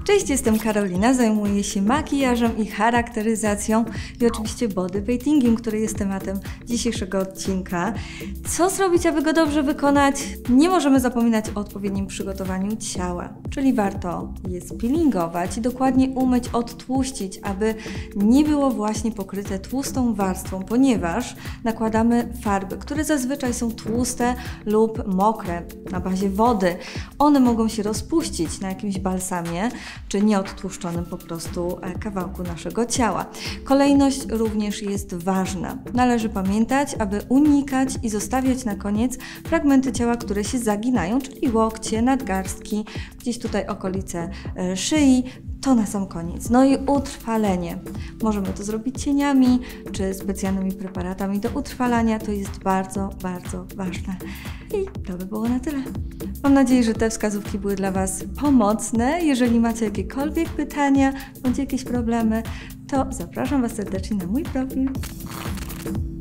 Cześć, jestem Karolina, zajmuję się makijażem i charakteryzacją i oczywiście body paintingiem, który jest tematem dzisiejszego odcinka. Co zrobić, aby go dobrze wykonać? Nie możemy zapominać o odpowiednim przygotowaniu ciała, czyli warto je spillingować i dokładnie umyć, odtłuścić, aby nie było właśnie pokryte tłustą warstwą, ponieważ nakładamy farby, które zazwyczaj są tłuste lub mokre na bazie wody. One mogą się rozpuścić na jakimś balsamie, czy nieodtłuszczonym po prostu kawałku naszego ciała. Kolejność również jest ważna. Należy pamiętać, aby unikać i zostawiać na koniec fragmenty ciała, które się zaginają, czyli łokcie, nadgarstki, gdzieś tutaj okolice szyi, to na sam koniec. No i utrwalenie. Możemy to zrobić cieniami, czy specjalnymi preparatami do utrwalania. To jest bardzo, bardzo ważne. I to by było na tyle. Mam nadzieję, że te wskazówki były dla Was pomocne. Jeżeli macie jakiekolwiek pytania bądź jakieś problemy, to zapraszam Was serdecznie na mój profil.